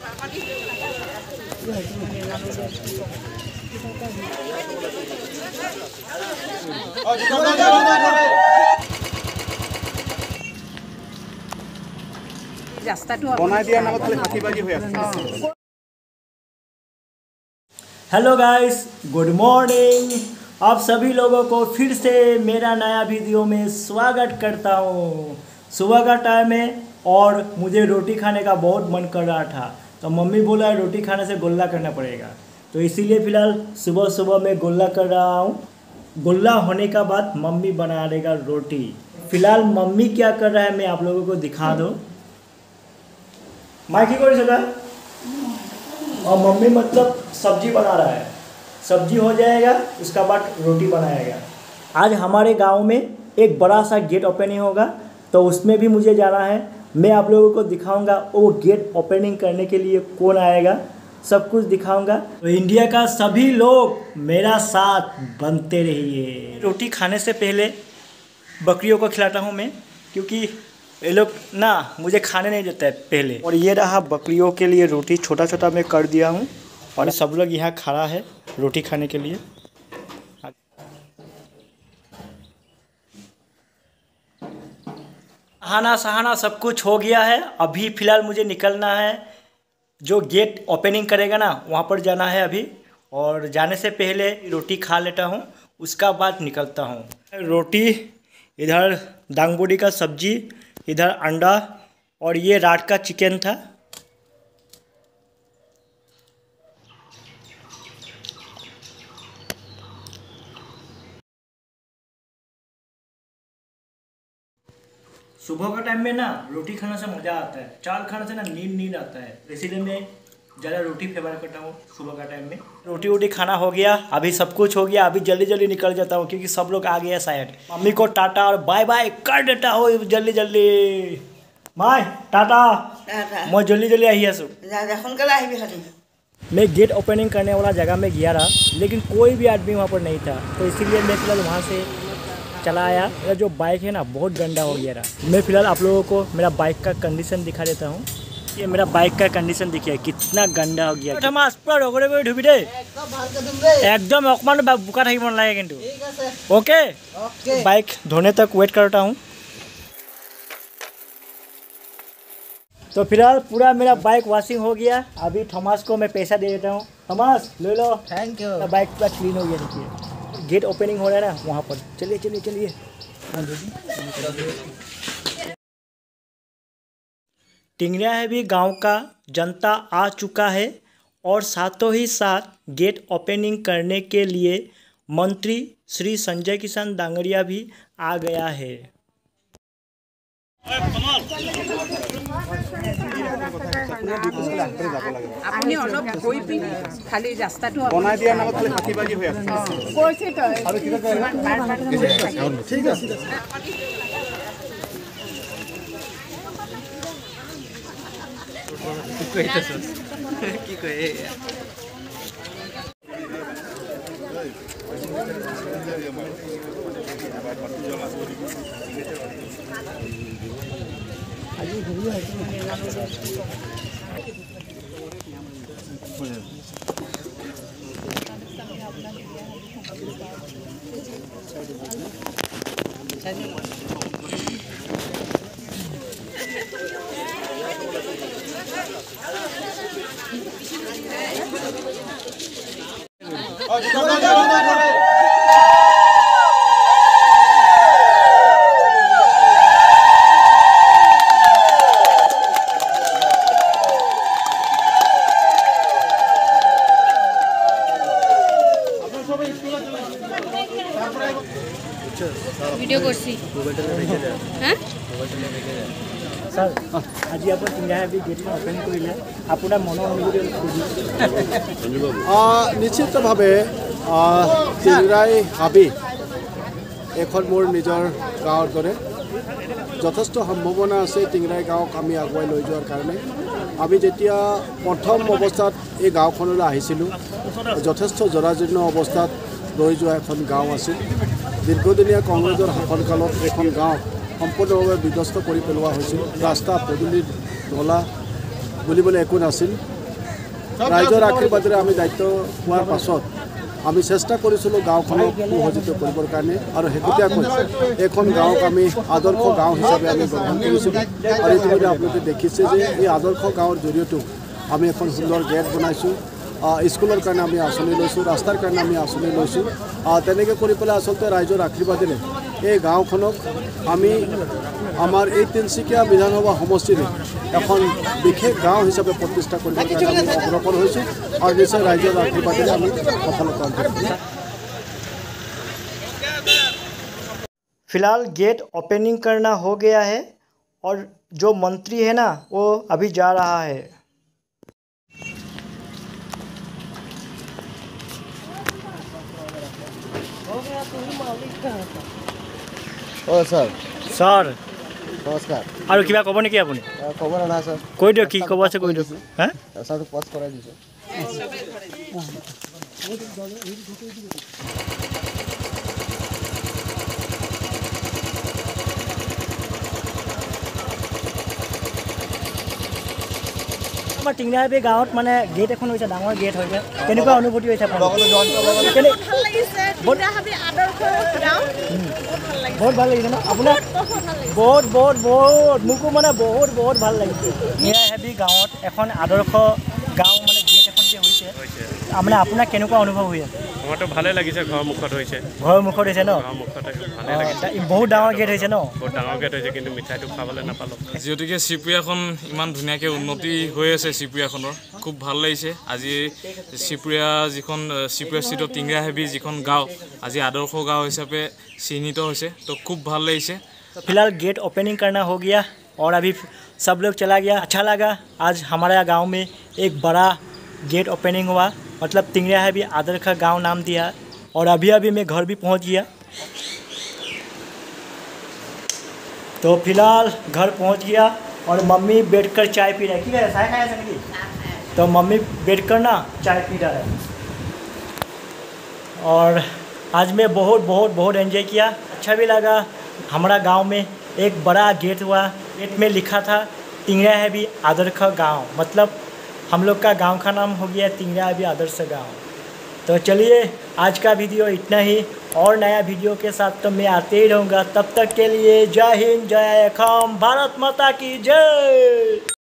Hello guys, good morning. आप सभी लोगों को फिर से मेरा नया वीडियो में स्वागत करता हूँ। सुबह का टाइम है और मुझे रोटी खाने का बहुत मन कर रहा था, तो मम्मी बोला रोटी खाने से गोला करना पड़ेगा, तो इसीलिए फ़िलहाल सुबह सुबह मैं गोला कर रहा हूँ। गोला होने का बाद मम्मी बना देगा रोटी। फ़िलहाल मम्मी क्या कर रहा है मैं आप लोगों को दिखा दूँ। माँ की कोई सका और मम्मी मतलब सब्जी बना रहा है। सब्जी हो जाएगा, उसका बाद रोटी बनाएगा। आज हमारे गांव में एक बड़ा सा गेट ओपनिंग होगा, तो उसमें भी मुझे जाना है। मैं आप लोगों को दिखाऊंगा वो गेट ओपनिंग करने के लिए कौन आएगा, सब कुछ दिखाऊंगा। तो इंडिया का सभी लोग मेरा साथ बनते रहिए। रोटी खाने से पहले बकरियों को खिलाता हूँ मैं, क्योंकि ये लोग ना मुझे खाने नहीं देता है पहले। और ये रहा बकरियों के लिए रोटी, छोटा छोटा मैं कर दिया हूँ और सब लोग यहाँ खड़ा है रोटी खाने के लिए। नहाना सहाना सब कुछ हो गया है। अभी फ़िलहाल मुझे निकलना है, जो गेट ओपनिंग करेगा ना वहाँ पर जाना है अभी। और जाने से पहले रोटी खा लेता हूँ, उसका बाद निकलता हूँ। रोटी, इधर दांगबोडी का सब्जी, इधर अंडा और ये रात का चिकन था। सुबह का टाइम में ना रोटी खाने से मज़ा आता है, चावल खाने से ना नींद आता है, इसीलिए मैं ज़्यादा रोटी फेवर करता हूँ सुबह का टाइम में। रोटी वोटी खाना हो गया, अभी सब कुछ हो गया। अभी जल्दी जल्दी निकल जाता हूँ क्योंकि सब लोग आ गए शायद। मम्मी को टाटा और बाय बाय कर देता हो जल्दी जल्दी। माय टाटा, मैं जल्दी जल्दी आई सो। मैं गेट ओपनिंग करने वाला जगह में गया रहा, लेकिन कोई भी आदमी वहाँ पर नहीं था, तो इसीलिए मैं फिलहाल वहाँ से चला आया। मेरा जो बाइक है ना बहुत गंदा हो गया रहा। मैं फिलहाल आप लोगों को मेरा बाइक का कंडीशन दिखा देता हूँ। ये मेरा बाइक का कंडीशन देखिए कितना गंदा हो गया। एकदम अकमान बुका थी मन लगे किन्तु। ओके, बाइक धोने तक वेट करता हूँ। तो फिलहाल पूरा मेरा बाइक वॉशिंग हो गया। अभी थॉमस को मैं पैसा दे देता हूँ। थॉमस ले लो, थैंक यू। बाइक पूरा क्लीन हो गया। देखिए गेट ओपनिंग हो रहा है ना वहाँ पर। चलिए चलिए चलिए। टिंगरियाहबी गांव का जनता आ चुका है और साथों ही साथ गेट ओपनिंग करने के लिए मंत्री श्री संजय किशन दांगड़िया भी आ गया है। আপুনি অলপ গৈ পিনি খালি ৰাস্তাটো বনাই দিয়া নামত খালি ফাঁকিবাজি হৈ আছে। কৈছে তই আৰু কিটা ঠিক আছে কি কয় ভিডিও করছি হ্যাঁ सर आज आप टिंगरियाहबी गेट ओपन करिले आपना मन अनुभूति निश्चितभावे टिंगरियाहबी এখন মোৰ নিজৰ গাঁৱৰ দৰে যথেষ্ট সম্ভাৱনা আছে। টিংৰাই গাঁৱক আমি আগুৱাই লৈ যোৱাৰ কাৰণে আমি যেতিয়া প্ৰথম অৱস্থাত এই গাঁওখনলৈ আহিছিলোঁ, যথেষ্ট জৰাজীৰ্ণ অৱস্থাত ৰৈ যোৱা এখন গাঁও আছিল। দীৰ্ঘদিনীয়া কংগ্ৰেছৰ শাসনকালত এখন গাঁও সম্পূৰ্ণভাৱে বিধ্বস্ত কৰি পেলোৱা হৈছিল। ৰাস্তা পদূলি নলা বুলিবলৈ একো নাছিল। ৰাইজৰ আশীৰ্বাদেৰে আমি দায়িত্ব পোৱাৰ পাছত আমি চেষ্টা কৰিছিলোঁ গাঁওখনক সুসজ্জিত কৰিবৰ কাৰণে আৰু শেহতীয়াকৈ এখন গাঁৱক আমি আদৰ্শ গাঁও হিচাপে আমি গ্ৰহণ কৰিছিলোঁ আৰু ইতিমধ্যে আপোনালোকে দেখিছে যে এই আদৰ্শ গাঁৱৰ জৰিয়তেও আমি এখন সুন্দৰ গেট বনাইছোঁ, স্কুলৰ কাৰণে আমি আঁচনি লৈছোঁ, ৰাস্তাৰ কাৰণে আমি আঁচনি লৈছোঁ। তেনেকৈ কৰি পেলাই আচলতে ৰাইজৰ আশীৰ্বাদেৰে এই গাঁওখনক আমি আমাৰ এই তিনিচুকীয়া বিধানসভা সমষ্টিৰে এখন বিশেষ গাঁও হিচাপে প্ৰতিষ্ঠা কৰিবৰ কাৰণে আমি অগ্ৰসৰ হৈছোঁ আৰু নিশ্চয় ৰাইজৰ আশীৰ্বাদেৰে আমি সফলতা অৰ্জন কৰিম। फिलहाल गेट ओपनिंग करना हो गया है और जो मंत्री है ना वो अभी जा रहा है। सर सर नमस्कार और क्या कब नेকি আপুনি খবৰ নাই স্যার কৈ দিয়ক কি কব আছে কৈ দিয়ক হ্যাঁ স্যারটো পাস কৰাই দিছে আমাৰ টিংৰাবি গাঁৱত মানে গেট এখন হৈছে ডাঙৰ গেট হৈছে কেনেকুৱা অনুভূতি হৈছে আপোনাৰ ভাল লাগিছে টিংৰাহাবি আদৰ্শ গাঁও বহুত ভাল লাগিছে ন আপোনাৰ বহুত বহুত বহুত মোকো মানে বহুত বহুত ভাল লাগিছে টিংৰাহাবি গাঁৱত এখন আদৰ্শ গাঁও মানে গেট এখন যে হৈছে মানে আপোনাৰ কেনেকুৱা অনুভৱ হৈ আছে আমাৰতো ভালে লাগিছে ঘৰৰ মুখত হৈছে ন ঘৰৰ মুখত ভালে লাগিছে বহুত ডাঙৰ গেট হৈছে ন বহুত ডাঙৰ গেট হৈছে কিন্তু মিঠাইটো খাবলৈ নাপালোঁ যিহেতুকে চিপুৰীয়াখন ইমান ধুনীয়াকৈ উন্নতি হৈ আছে চিপুৰীয়াখনৰ খুব ভাল লাগিছে আজি চিপুৰীয়া যিখন চিপুৰীয়া স্থিত টিংৰাহাবি যিখন গাঁও আজি আদৰ্শ গাঁও হিচাপে চিহ্নিত হৈছে তো খুব ভাল লাগিছে फिलहाल गेट ओपनिंग करना हो गया और अभी सब लोग चला गया अच्छा लगा आज हमारे गांव में एक बड़ा गेट ओपनिंग हुआ मतलब टिंगराहाबी आदर्श गांव नाम दिया और अभी अभी मैं घर भी पहुंच गया तो फिलहाल घर पहुंच गया और मम्मी बैठकर चाय पी रही है चाय खाया सकेगी तो मम्मी बैठकर ना चाय पी रहा है और आज मैं बहुत बहुत बहुत एंजॉय किया अच्छा भी लगा हमारा गांव में एक बड़ा गेट हुआ गेट में लिखा था टिंगराहाबी आदर्श गांव मतलब हम लोग का गांव का नाम हो गया टिंगराहाबी आदर्श गांव तो चलिए आज का वीडियो इतना ही और नया वीडियो के साथ तो मैं आते ही रहूँगा तब तक के लिए जय हिंद जय खम भारत माता की जय।